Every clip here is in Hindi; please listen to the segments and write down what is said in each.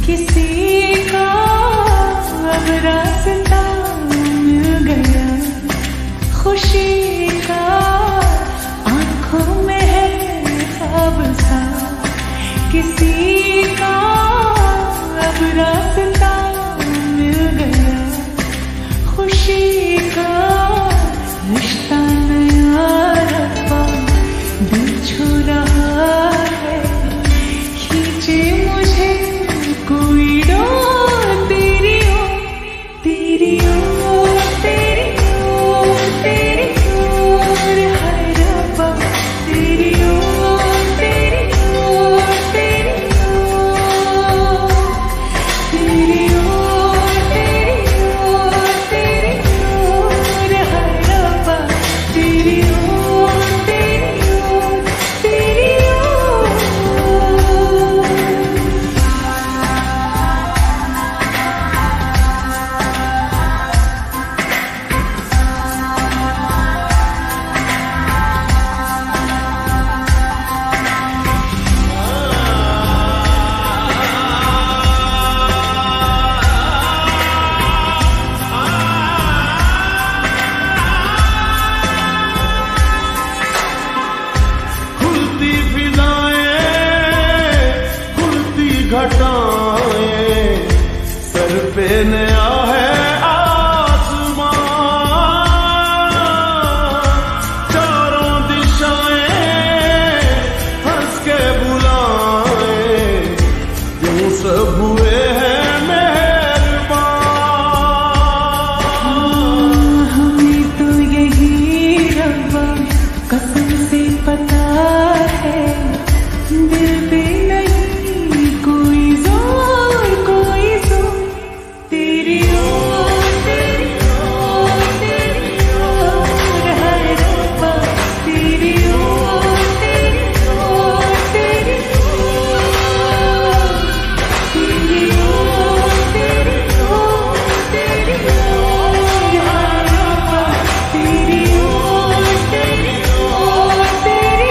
किसी का अब रास्ता मिल गया, खुशी का आंखों में है ख्वाब सा, किसी का अब रास्ता मिल गया, खुशी का रिश्ता नया रब्बा दिल छू रहा है, खींचे मुझे कोई डोर तेरी ओर, तेरी ओर, तेरी ओर, तेरी ओर है रब्बा, तेरी ओर, तेरी ओर, तेरी ओर, तेरी ओर, तेरी ओर, तेरी ओर है रब्बा, तेरी ओर, तेरी ओर, तेरी ओर। खुलती फिजाएं, खुलती घटाएं, सर पे नया है आसमां, चारों दिशाएं हंस के बुलाएं, यूं सब हुए हैं मेहरबान। हमें तो यही रब्बा कसम से पता है, दिल पे नहीं कोई जोर, कोई जोर, तेरी ओर, तेरी ओर, तेरी ओर है रब्बा, तेरी ओर, तेरी ओर, तेरी ओर, तेरी ओर, तेरी ओर, तेरी ओर है रब्बा, तेरी ओर, तेरी ओर, तेरी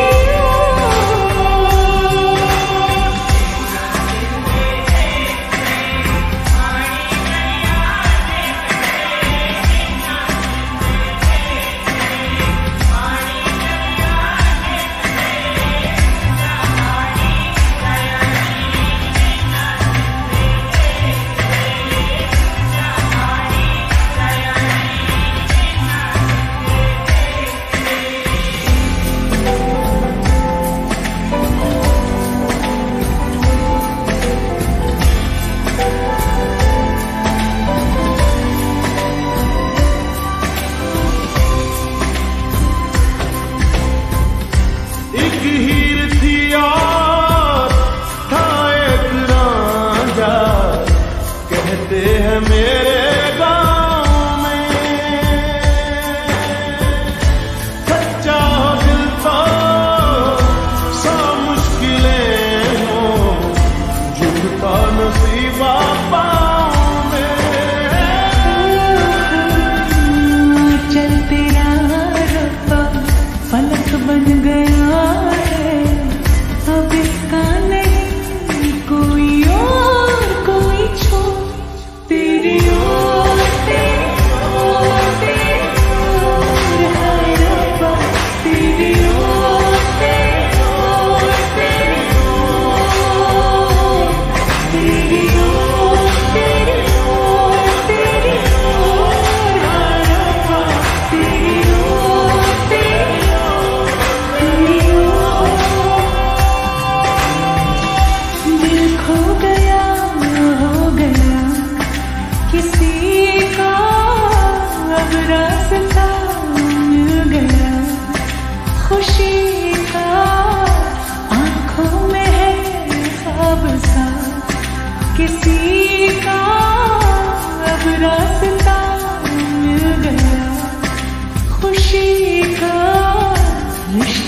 एक हीर थी और था एक रांझा, कहते हैं मेरे गाँव में, सच्चा हो दिल तो सौ मुश्किलें हो, झुकता नसीबा पाँव में। चल तेरा रब्बा फलक बन गया है, अब इसका नहीं कोई और कोई छोर, तेरी ओर, तेरी ओर, तेरी ओर है रब्बा, तेरी ओर, तेरी ओर, तेरी ओर, तेरी ओर, तेरी ओर, तेरी ओर है रब्बा, तेरी ओर, तेरी ओर, तेरी ओर। दिल खो गया, हो गया, किसी का अब रास्ता मिल गया, खुशी का आंखों में है ख्वाब सा, किसी का अब रास्ता मिल गया, खुशी का रिश्ता